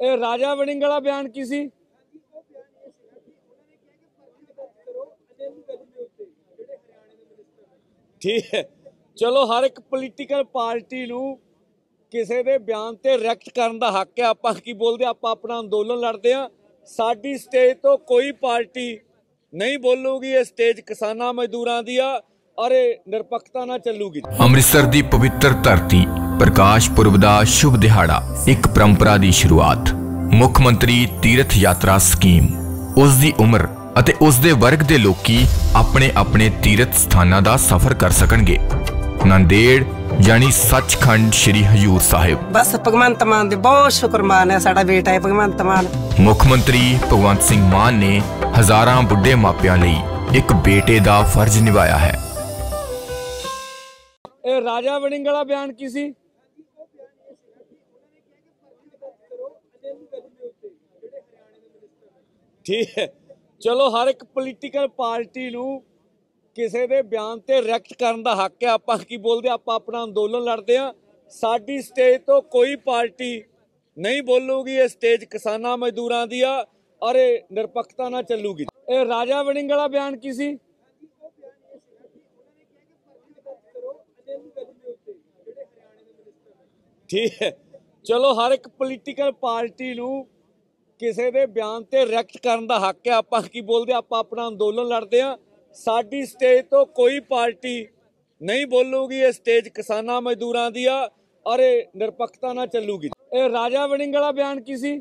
ਇਹ ਰਾਜਾ ਵੜਿੰਗ ਵਾਲਾ ਬਿਆਨ ਕੀ ਸੀ? ठीक है, चलो हर एक पोलीटिकल पार्टी नूं किसी के बयान ते रिएक्ट करने का हक है। आपां की बोलते, आपां अपना अंदोलन लड़ते हैं। साडी स्टेज तो कोई पार्टी नहीं बोलूगी। ये स्टेज किसानां मजदूरां दी आ और निरपक्षता ना चलूगी। अमृतसर दी पवित्र धरती, प्रकाश पुरब दा शुभ दिहाड़ा, एक परंपरा दी शुरुआत। मुख मंत्री तीर्थ यात्रा स्कीम, उस दी उम्र ਅਤੇ ਉਸ ਦੇ ਵਰਗ ਦੇ ਲੋਕੀ ਆਪਣੇ ਆਪਣੇ ਤੀਰਥ ਸਥਾਨਾਂ ਦਾ ਸਫ਼ਰ ਕਰ ਸਕਣਗੇ। ਨੰਦੇੜ यानी सचखंड श्री हजूर साहिब। बस भगवंत मान दे बहुत शुक्रमान है, साडा बेटा है भगवंत मान। मुख मंत्री भगवंत सिंह मान ने हजारां बुढ़े मापियां लई एक बेटे दा फर्ज निभाया है। ए राजा वड़िंग वाला बयान की सी? ठीक है, चलो हर एक पोलीटिकल पार्टी नूं किसी के बयान ते रिएक्ट करने का हक है। आपां की बोलते, आपां अपना अंदोलन लड़ते हैं। साडी स्टेज तो कोई पार्टी नहीं बोलूगी। ये स्टेज किसानां मजदूरां दी आ और निरपक्षता ना चलूगी। ये राजा वड़िंग वाला बयान की सी? ठीक है, चलो हर एक पोलीटिकल पार्टी नूं किसी के बयान ते रिएक्ट करने का हक है। आपां की बोलते, आपां अपना अंदोलन लड़ते हैं। साडी स्टेज तो कोई पार्टी नहीं बोलूगी। ये स्टेज किसानां मजदूरां दी आ और निरपक्षता ना चलूगी। ये राजा वड़िंग वाला बयान की सी?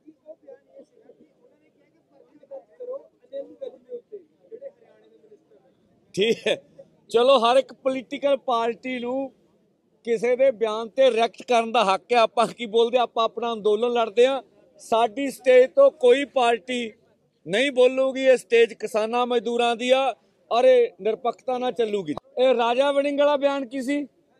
ठीक है, चलो हर एक पोलीटिकल पार्टी नूं किसी के बयान ते रिएक्ट करने का हक है। आपां की बोलते, आपां अपना अंदोलन लड़ते हैं। साडी स्टेज तो कोई पार्टी नहीं बोलूगी। ये स्टेज किसानां मजदूरां दी आ और निरपक्षता ना चलूगी। ये राजा वड़िंग वाला बयान की सी?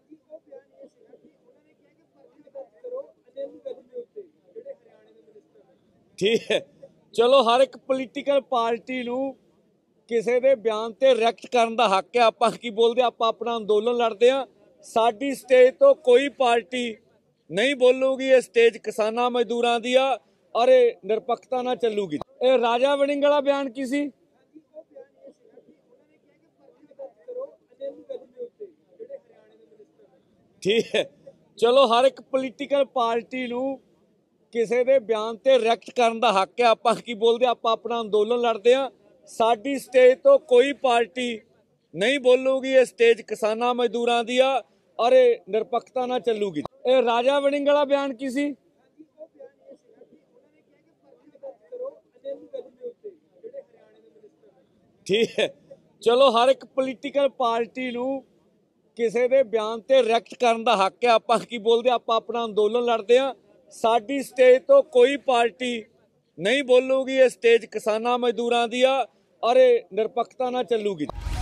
ठीक है, चलो हर एक पोलीटिकल पार्टी नूं किसी के बयान ते रिएक्ट करने का हक है। आपां की बोलते, आपां अपना अंदोलन लड़ते हैं। साडी स्टेज तो कोई पार्टी नहीं बोलूगी। ये स्टेज किसानां मजदूरां दी आ और निरपक्षता ना चलूगी। ये राजा वड़िंग वाला बयान की सी? ठीक है, चलो हर एक पोलीटिकल पार्टी नूं किसी के बयान ते रिएक्ट करने का हक है। आपां की बोलते, आपां अपना अंदोलन लड़ते हैं। साडी स्टेज तो कोई पार्टी नहीं बोलूगी। ये स्टेज किसानां मजदूरां दी आ और निरपक्षता ना चलूगी। ये राजा वड़िंग वाला बयान की सी? ठीक है, चलो हर एक पोलीटिकल पार्टी नूं किसी के बयान ते रिएक्ट करने का हक है। आपां की बोलते, आपां अपना अंदोलन लड़ते हैं। साडी स्टेज तो कोई पार्टी नहीं बोलूगी। ये स्टेज किसानां मजदूरां दी आ और निरपक्षता ना चलूगी।